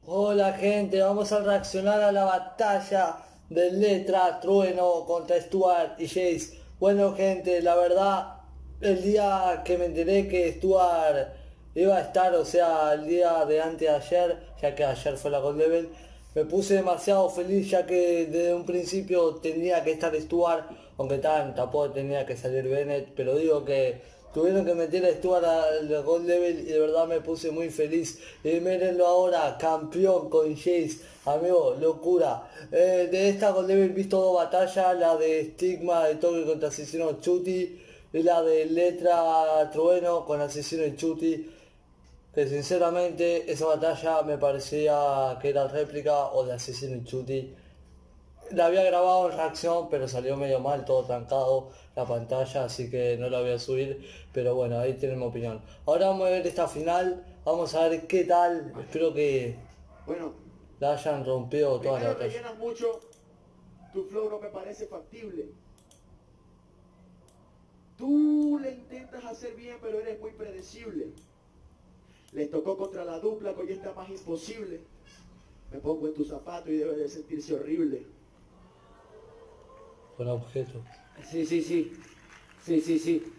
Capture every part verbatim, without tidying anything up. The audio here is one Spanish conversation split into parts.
Hola gente, vamos a reaccionar a la batalla de Letra, Trueno contra Stuart y Jace. Bueno gente, la verdad, el día que me enteré que Stuart iba a estar, o sea, el día de antes de ayer, ya que ayer fue la Gold Level, me puse demasiado feliz ya que desde un principio tenía que estar Stuart, aunque tan, tampoco tenía que salir Bennett, pero digo que tuvieron que meter a Stuart al Gold Level y de verdad me puse muy feliz. Y mírenlo ahora, campeón con Jace, amigo, locura. Eh, de esta Gold Level he visto dos batallas, la de Stigma de Toque contra Asesino Chuti y la de Letra Trueno con Asesino Chuti. Que sinceramente esa batalla me parecía que era réplica o de Asesino Chuti. La había grabado en reacción, pero salió medio mal, todo trancado la pantalla, así que no la voy a subir. Pero bueno, ahí tienen mi opinión. Ahora vamos a ver esta final, vamos a ver qué tal. Espero que Bueno, la hayan rompido toda la primero batalla. rellenas mucho, tu flow no me parece factible. Tú le intentas hacer bien, pero eres muy predecible. Les tocó contra la dupla, que hoy está más imposible. Me pongo en tu zapato y debe de sentirse horrible. Con objeto. Sí, sí, sí. Sí, sí, sí.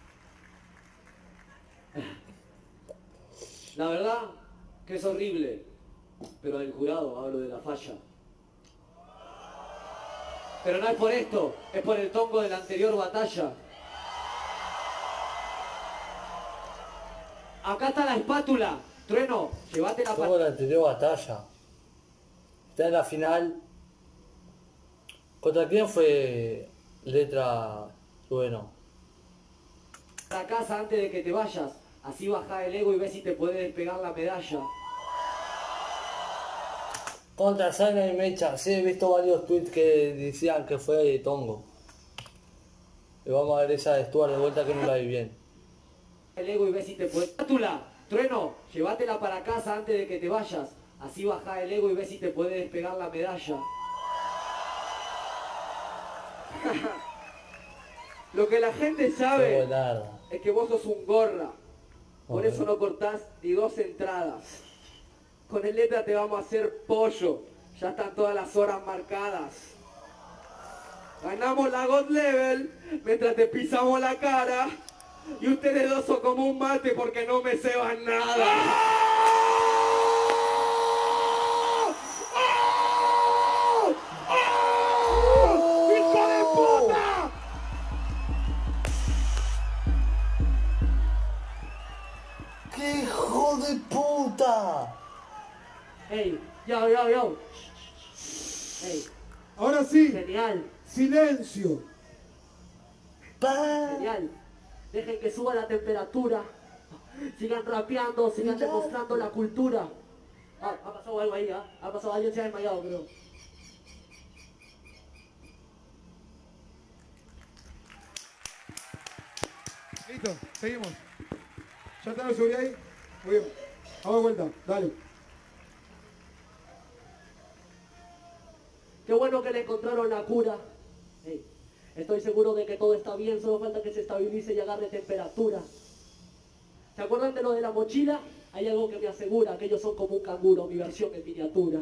La verdad que es horrible, pero el jurado hablo de la falla. Pero no es por esto, es por el tongo de la anterior batalla. Acá está la espátula. Trueno, llévate la Como la anterior batalla. Está en la final. ¿Contra quién fue Letra Trueno? para casa antes de que te vayas. Así bajá el ego y ves si te puedes despegar la medalla. Contra Zaina y Mecha. Sí, he visto varios tweets que decían que fue de Tongo. Y vamos a ver esa de Stuart de vuelta que no la vi bien. El ego y ves si te puedes... Espátula, Trueno, llévatela para casa antes de que te vayas. Así bajá el ego y ves si te puedes despegar la medalla. Lo que la gente sabe es que vos sos un gorra. Por Okay. eso no cortás ni dos entradas. Con el Letra te vamos a hacer pollo. Ya están todas las horas marcadas. Ganamos la God Level mientras te pisamos la cara. Y ustedes dos son como un mate porque no me ceban nada. ¡Hijo de puta! ¡Qué hijo de puta! Ey, yo, yo, yo. Ey, Ahora sí, genial, silencio. Pa. genial. Dejen que suba la temperatura. Sigan rapeando, sigan demostrando la cultura. Ah, ha pasado algo ahí, ¿ah? Ha pasado, alguien se ha desmayado, creo. Listo, seguimos. ¿Ya está la seguridad ahí? Muy bien. Vamos de vuelta, dale. Qué bueno que le encontraron la cura. Ey, estoy seguro de que todo está bien, solo falta que se estabilice y agarre temperatura. ¿Se acuerdan de lo de la mochila? Hay algo que me asegura que ellos son como un canguro, mi versión en miniatura.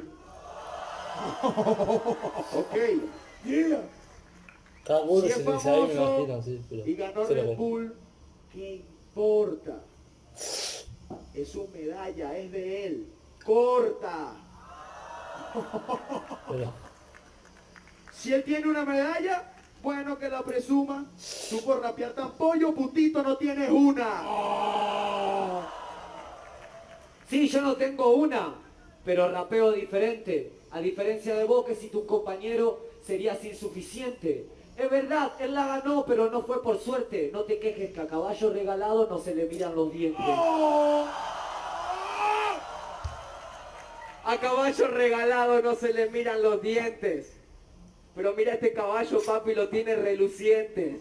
Ok, Yeah. Canguro si se es dice ahí, me famoso imagino, sí, pero... y ganó se lo Red ve. Bull, ¿qué importa? Es su medalla, es de él. ¡Corta! Pero... Si él tiene una medalla, bueno que la presuma. Tú por rapear tan pollo, putito, no tienes una. Sí, yo no tengo una, pero rapeo diferente. A diferencia de vos, que si tu compañero serías insuficiente. Es verdad, él la ganó, pero no fue por suerte. No te quejes que a caballo regalado no se le miran los dientes. A caballo regalado no se le miran los dientes. Pero mira este caballo, papi, lo tiene reluciente.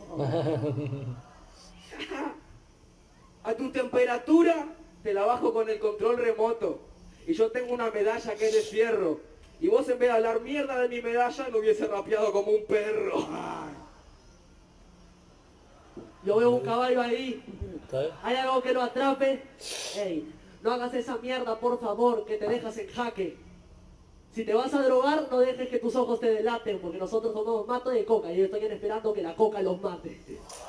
A tu temperatura te la bajo con el control remoto. Y yo tengo una medalla que es de fierro. Y vos en vez de hablar mierda de mi medalla, lo hubiese rapeado como un perro. Yo veo un caballo ahí. ¿Está bien? ¿Hay algo que lo atrape? Ey, No hagas esa mierda, por favor, que te dejas en jaque. Si te vas a drogar, no dejes que tus ojos te delaten, porque nosotros tomamos mato de coca y ellos están esperando que la coca los mate.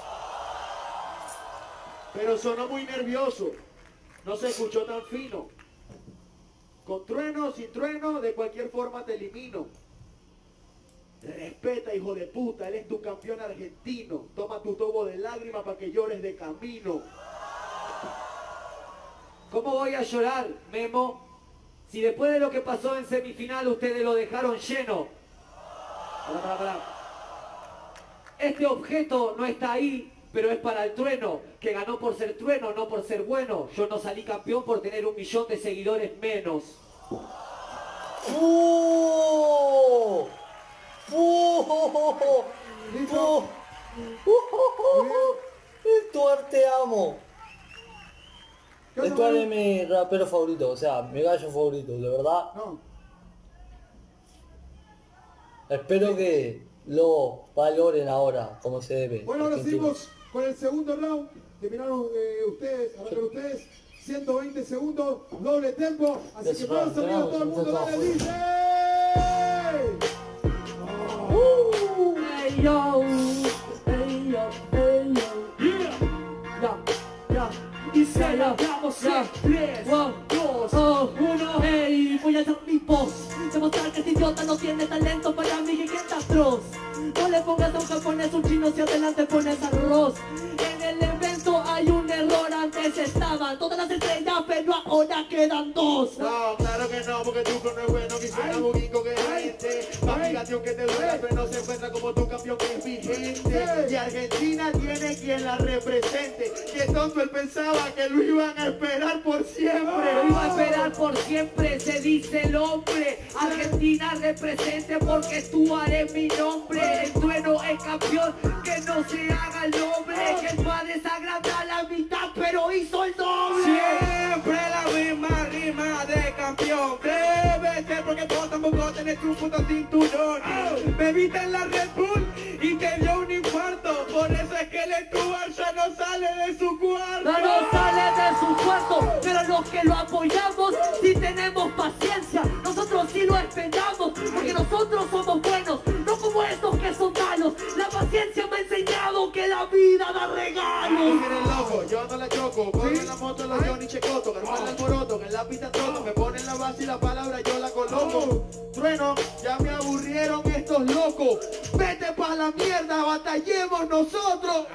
Pero sonó muy nervioso. No se escuchó tan fino. Con trueno, sin trueno, de cualquier forma te elimino. Respeta, hijo de puta, él es tu campeón argentino. Toma tu tobo de lágrimas para que llores de camino. ¿Cómo voy a llorar, Memo? Si después de lo que pasó en semifinal ustedes lo dejaron lleno. Pará, pará, pará. Este objeto no está ahí, pero es para el trueno, que ganó por ser trueno, no por ser bueno. Yo no salí campeón por tener un millón de seguidores menos. ¡Uh! ¡Uh! ¿Listo? Stuart, te amo. ¿Qué onda, Stuart Manu? es mi rapero favorito, o sea, mi gallo favorito, de verdad. No. Espero que lo valoren ahora, como se debe. Bueno, ahora Argentina. seguimos con el segundo round. Terminaron eh, ustedes, arrancan ustedes. ciento veinte segundos, doble tempo. Así Yes, que vamos round, arriba round, todo el mundo, round, dale, round. dice. Hey yo, hey yo, hey yo, yeah, ya, ya, y se la damos en tres, dos, uno, hey, voy a hacer mi post, demostrar que este idiota no tiene talento para mí que queda atroz, no le pongas a un japonés, un chino, si adelante pones arroz, en el evento hay un error, antes estaban todas las estrellas, pero ahora quedan dos. No, claro que no, porque tu flow no es bueno, que suena buguico que gente. Fabricación que te duele, pero no se encuentra como tu campeón que es vigente. Y Argentina tiene quien la represente. Que tonto él pensaba que lo iban a esperar por siempre. Lo iba a esperar por siempre, se dice el hombre. Argentina represente porque tú haré mi nombre. El trueno es campeón, que no se haga el nombre. Que el padre desagrada a la mitad, pero hizo el doble. Siempre la misma rima de campeón. Debe ser porque vos tampoco tenés un puto cinturón. Bebiste en la Red Bull y te dio un infarto. Por eso es que el Stuart ya no sale de su cuarto. No nos sale de su cuarto, pero los que lo apoyamos sí tenemos paciencia. Nosotros sí lo esperamos, porque nosotros somos buenos, no como estos que son malos. La paciencia me ha enseñado que la vida da regalos. Tú eres loco, yo no la choco. Corro en la moto los Johnny Checoto. Que arman el alboroto, que en la pista troto. Me ponen la base y la palabra yo la coloco. Trueno, ya me aburrieron estos locos. Vete pa' la mierda, batallemos nosotros.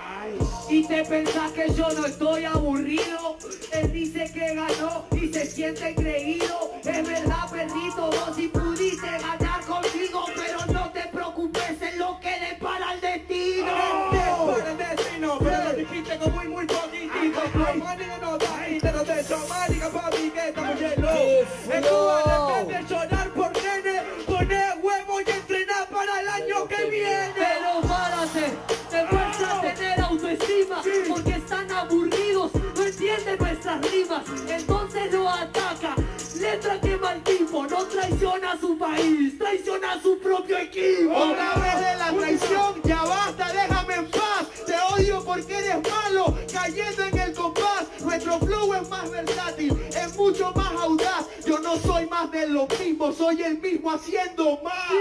Y te pensás que yo no estoy aburrido. Él dice que ganó y se siente creído. Es verdad, perrito, vos sí pudiste ganar conmigo, pero no te preocupes en lo que le para el destino. Para el destino, pero lo dijiste con muy muy poquitito. No maniga no da y te lo de eso, maniga papi que estamos llenos. En Cuba en vez de llorar por nene, poné huevo y entrenar para el año que viene. Pero párate, demuestra tener autoestima, porque están aburridos, no entienden nuestras rimas, entonces lo ataca. Letra que mal tipo, no traiciona a su país, traiciona a su propio equipo. Otra vez de la traición, ya basta, déjame en paz. Te odio porque eres malo, cayendo en el compás. Nuestro flow es más versátil, es mucho más audaz. Yo no soy más de lo mismo, soy el mismo haciendo más.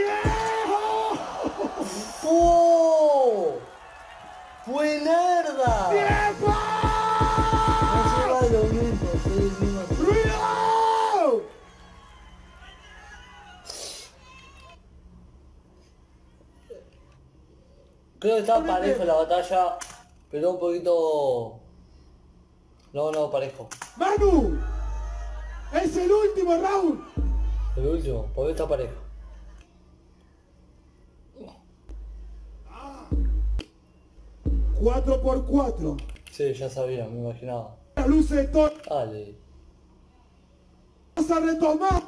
¡Oh! ¡Buenarda! ¡Tiempo! No se va lo mismo, soy el mismo. ¡Ruido! Creo que está parejo la batalla, pero un poquito... No, no, parejo. Manu, es el último round. El último, porque está parejo. cuatro por cuatro. Sí, ya sabía, me imaginaba. Las luces de todo. Dale. Vamos a retomar.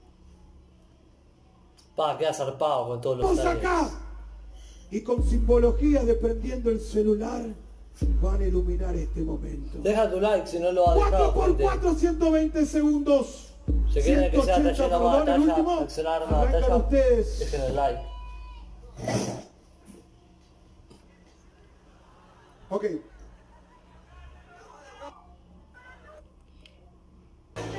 Pa, queda zarpado con todos los Vamos detalles. acá. Y con simbologías de prendiendo el celular van a iluminar este momento. Deja tu like si no lo has cuatro dejado. por gente. cuatro, ciento veinte segundos. Si quieren que sea ciento ochenta, relleno más perdón, el batalla, último. accionar una Arrancan batalla, ustedes. dejen el like. Ok.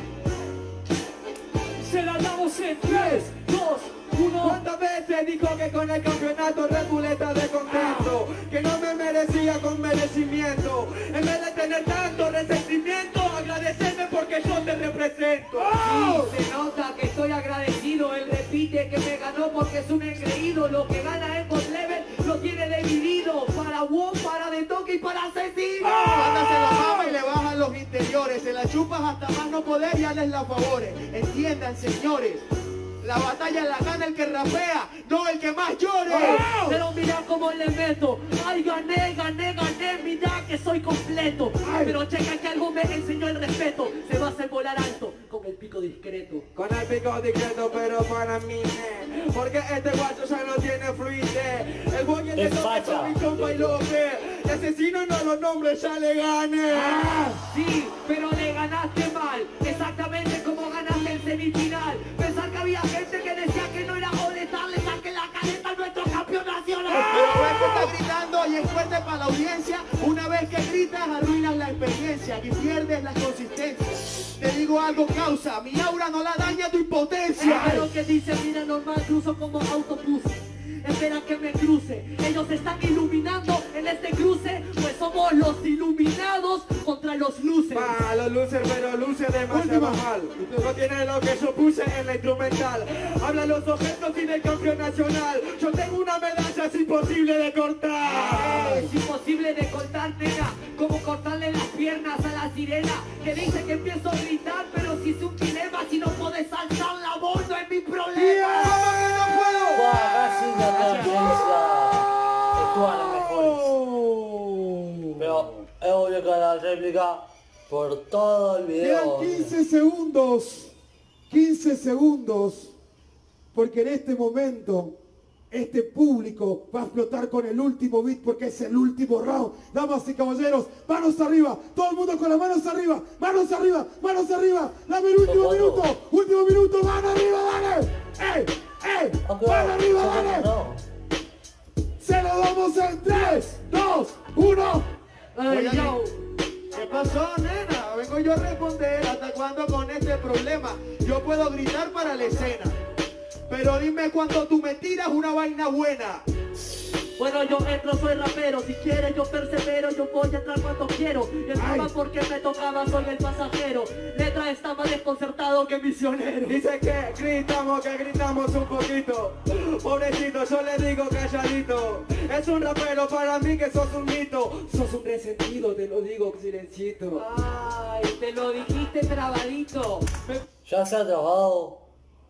se la damos en tres, dos, uno. ¿Cuántas veces dijo que con el campeonato Red Bull está de contento? Que no me merecía con merecimiento. En vez de tener tanto resentimiento, agradecerme porque yo te represento. Sí, se nota que estoy agradecido. Él repite que me ganó porque es un engreído. Lo que gana en God Level lo tiene dividido. Para WoW, para de toque y para asesino. Cuando se lo mama y le bajan los interiores, se la chupas hasta más no poder y hazles las favores. Entiendan, señores, la batalla la gana el que rapea, no el que más llore. ¡Oh! Pero mira cómo le meto. Ay, gané, gané, gané, mira que soy completo. Ay. Pero checa que algo me enseñó el respeto. Se va a hacer volar alto con el pico discreto. Con el pico discreto, pero para mí, eh, porque este guacho ya no tiene fluidez. El boy en el toque con mi compa y lo ve. El asesino no los nombres, ya le gané. Ah, sí, pero le ganaste mal. Exactamente como ganaste en semifinal. Pensar que había gente que decía que no era goletar, le saqué la careta a nuestro campeón nacional. Pero ves que está gritando y es fuerte para la audiencia. Una vez que gritas arruinas la experiencia y pierdes la consistencia. Te digo algo, causa, mi aura no la daña tu impotencia. Es lo que dice, mira normal, cruzo como autobús. Espera que me cruce. Ellos están iluminando en este cruce, pues somos los iluminados contra los luces. Pa, los luces, pero luce demasiado mal. No tiene lo que yo puse en la instrumental. Habla los objetos y del campeón nacional. Yo tengo una medalla, es imposible de cortar. Es imposible de cortar, nena. Como cortarle las piernas a la sirena que dice que empiezo a gritar, pero si es un dilema, si no podés alzar la voz, no es mi problema. Yeah. ¿Cómo que no puedo? Buah, casi la transferencia estuvo a las mejores. Pero es obvio que la réplica por todo el video. Quedan quince segundos. quince segundos. Porque en este momento este público va a explotar con el último beat porque es el último round. Damas y caballeros, manos arriba. Todo el mundo con las manos arriba. Manos arriba, manos arriba. Dame el último minuto. Último minuto. Mano arriba, dale. ¡Ey! ¡Ey! Okay, ¡Mano arriba, no, dale! no. Se lo damos en tres, dos, uno. Ay, Oye, yo. ¿qué pasó, nena? Vengo yo a responder. ¿Hasta cuándo con este problema? Yo puedo gritar para la escena, pero dime cuando tu mentira es una vaina buena. Bueno, yo entro, soy rapero. Si quieres, yo persevero. Yo voy a entrar cuando quiero. Y entraba Ay. porque me tocaba, soy el pasajero. Letra está más desconcertado que misionero. Dice que gritamos, que gritamos un poquito. Pobrecito, yo le digo calladito. Es un rapero para mí que sos un mito. Sos un resentido, te lo digo silencito. Ay, te lo dijiste trabadito. Me- Ya se ha trabajado.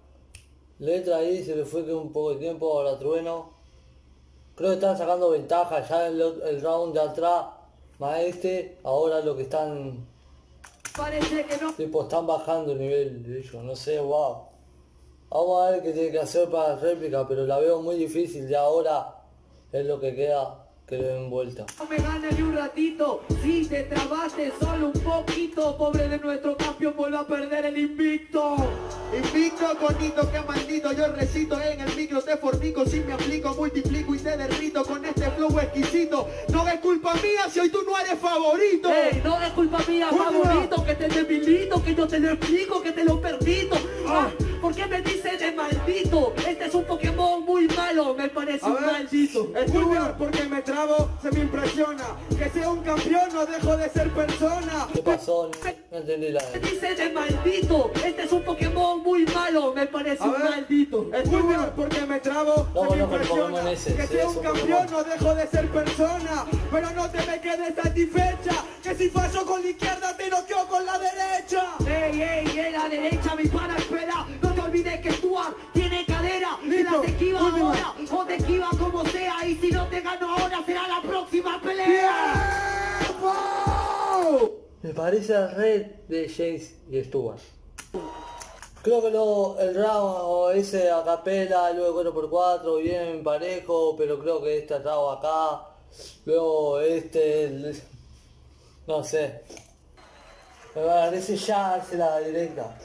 Letra ahí, se le fue que un poco de tiempo, ahora trueno. Creo que están sacando ventaja ya el, el round de atrás, más este, ahora lo que están, Parece que no. tipo, están bajando el nivel de ellos, no sé, wow. Vamos a ver qué tiene que hacer para la réplica, pero la veo muy difícil, ya ahora es lo que queda, que le den vuelta. No me ganes ni un ratito, si te trabaste solo un poquito, pobre de nuestro campeón vuelve a perder el invicto. Invicto, conito, que maldito. Yo recito en el micro, te fornico. Si me aplico, multiplico y te derrito con este flow exquisito. No es culpa mía si hoy tú no eres favorito. Ey, no es culpa mía, Última. favorito, que te debilito, que yo te lo explico, que te lo permito. Ah, ¿por qué me dice de maldito? Este es un Pokémon muy malo, me parece A un ver, maldito. escucha, porque me trabo, se me impresiona. Que sea un campeón, no dejo de ser persona. ¿Qué pasó? No entendí la Me dice de maldito, este es un Pokémon muy malo, me parece A un ver. maldito. Escucha, porque me trabo, No se me conozco el Pokémon impresiona. ese, Que sí, sea es un un campeón, Pokémon. no dejo de ser persona. Pero no te me quedes satisfecha. Que si fallo con la izquierda, te noqueo con la derecha. Ey, ey, ey, la derecha, mi pana, espera. No te olvides que Stuart tiene cadera. Si Listo, la te esquiva última. ahora o te esquiva como sea. Y si no te gano ahora, será la próxima pelea. ¡Tiempo! Me parece el red de Jace y Stuart. Creo que lo, el round ese a capela, luego cuatro por cuatro, bien parejo, pero creo que este round acá, luego este, el- no sé. Me parece ya hace la directa.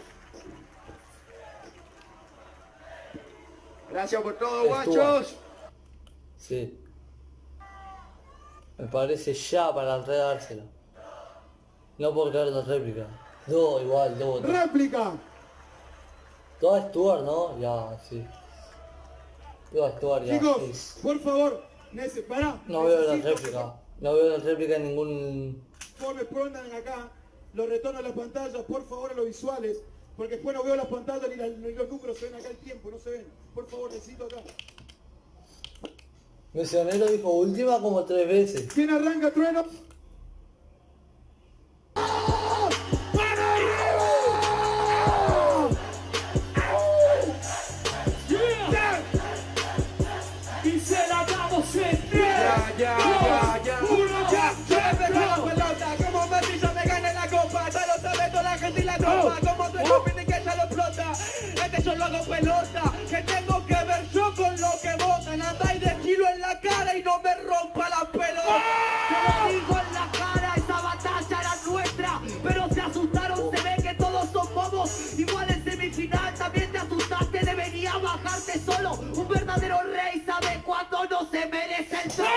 Gracias por todo, Stuart. guachos. Sí. Me parece ya para enredársela. No puedo creer la réplica. No, igual, no. Réplica. Todo Stuart, ¿no? Ya, sí. Todo Stuart, ya. Chicos, Sí. por favor, nece- pará. No veo la necesito réplica. No veo la réplica en ningún... que por favor me pongan acá los retornos a las pantallas, por favor, a los visuales, porque después no veo las pantallas ni, la- ni los números se ven acá el tiempo, no se ven. Por favor, necesito acá. Misionero dijo última como tres veces. ¿Quién arranca, Trueno? Y se la damos en Ya, ya, ya, ya. uno, Ya, yo le pego la pelota, como Messi yo me gane la copa, ya lo sabe toda la gente y la tropa, como tu opinión que ya lo explota, este yo lo hago pelota, que tengo que ver yo con lo que votan, andáis de kilo en la cara y no me rompa la pelota. Te lo digo en la cara, esa batalla era nuestra, pero se asustaron, se ve que todos son bobos. Igual en semifinal también te asustaste, debería bajarte solo. Un verdadero rey sabe cuándo no se merece el trono.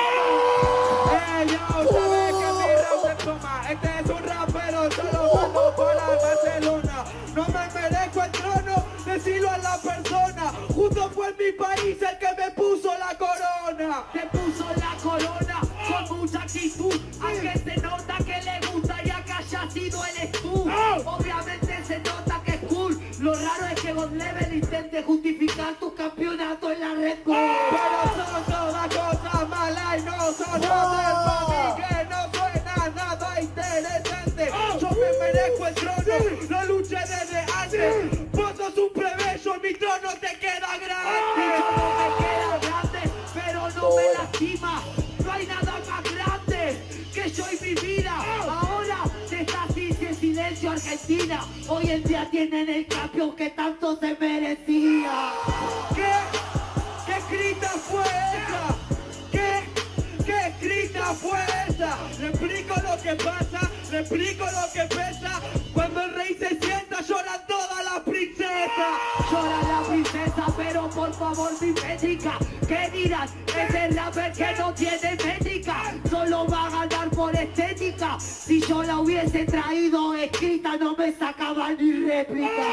Eh, yo, sabes que mi rap se toma, este es un rapero, solo mando para Barcelona, no me merezco el trono, decilo a la persona, justo fue en mi país el que me puso la corona. Te puso la corona con mucha actitud, a que se nota que le gusta ya que haya sido el tú. Obviamente se nota que es cool, lo raro es que God Level intente justificar tu campeonato en la Red Bull. Pero son todas cosas malas y no son joder para mí que no suena nada interesante. Yo me merezco el trono, no luché desde antes. Vos sos un plebeyo, mi trono te queda grande. No me queda grande, pero no me lastima. No hay nada más grande que yo y mi vida. Ahora se está así en silencio Argentina. Hoy en día tienen el campeón que tanto se merecía. ¿Qué? ¿Qué escrita fue esa? ¿Qué? ¿Qué escrita fue esa? Le explico lo que pasa, le explico lo que pesa. Cuando el rey se sienta lloran todas las princesas. Llora la princesa, pero por favor mi métrica. ¿Qué dirán? Es el rapper que no tiene métrica. Solo va a ganar por estética. Si yo la hubiese traído escrita no me sacaba ni réplica.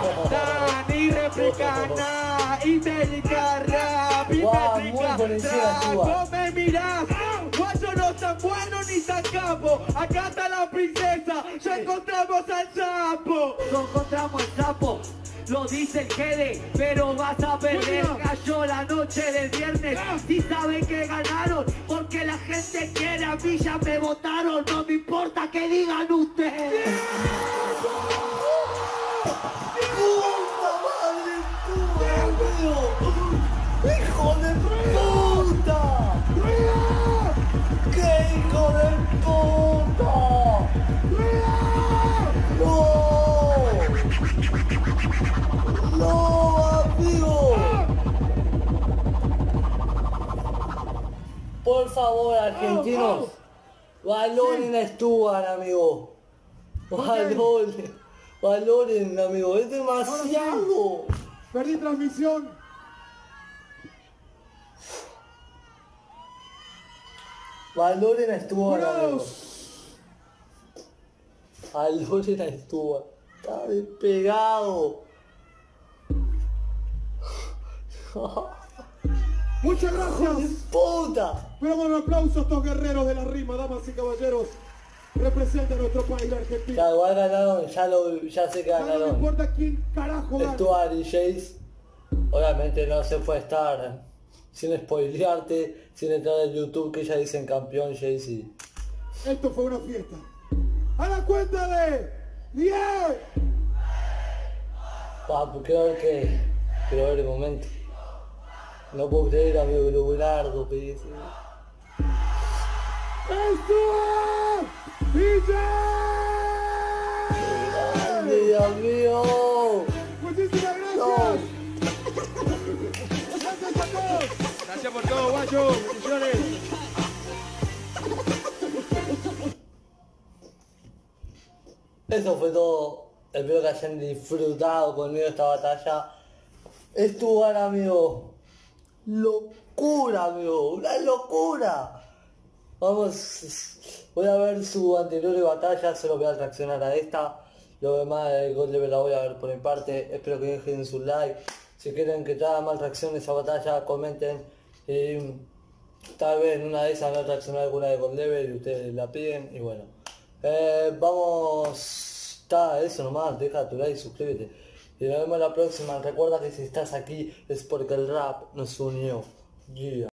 Da, ni réplica, nada, ibérica, rap, Guau, muy ibérica, por encima rap. tuya. Vos me mirás, guayo no tan bueno ni tan capo. Acá está la princesa, ya encontramos al sapo. No encontramos el sapo, lo dice el Gede, pero vas a perder. Cayó la noche del viernes, si saben que ganaron, porque la gente quiere a mí, ya me votaron, no me importa que digan ustedes. ¡Puta madre tuya, ¡hijo de puta! ¡Qué hijo de puta! ¡No! ¡No, amigo! Por favor, argentinos, valoren a Stuart, amigo. Valoren, valoren, amigo. Es demasiado. Perdí transmisión. Valoren a Stuart, amigo. Jurados. Valoren a Stuart. Está despegado. Muchas gracias. ¡Puta! Esperamos un aplauso a estos guerreros de la rima, damas y caballeros. Representa a nuestro país, la Argentina. Ya igual ganaron, ya, lo, ya sé que Ya no me ganaron. importa quién carajo gana. Stuart y Jace. Obviamente no se fue a estar sin spoilearte, sin entrar en YouTube que ya dicen campeón Jace y... Esto fue una fiesta. A la cuenta de diez. Papu, quiero ver que... Quiero ver el momento. No puedo creer, amigo, lo buenardo que dice. ¡Esto es D J! ¡Grande, Dios mío! Muchísimas No. gracias. Gracias a todos. Gracias por todo, guacho. Bendiciones. Eso fue todo. Espero que hayan disfrutado conmigo esta batalla. Stuart, amigo. Locura, amigo. Una locura. Vamos. Voy a ver su anterior batalla. Solo voy a reaccionar a esta. Lo demás de God Level la voy a ver por mi parte. Espero que dejen su like. Si quieren que traiga más reacciones a batalla, comenten. Y tal vez en una de esas no reaccionar alguna de God Level y ustedes la piden. Y bueno. Eh, vamos. Está eso nomás. Deja tu like, suscríbete. Y nos vemos la próxima. Recuerda que si estás aquí es porque el rap nos unió. Yeah.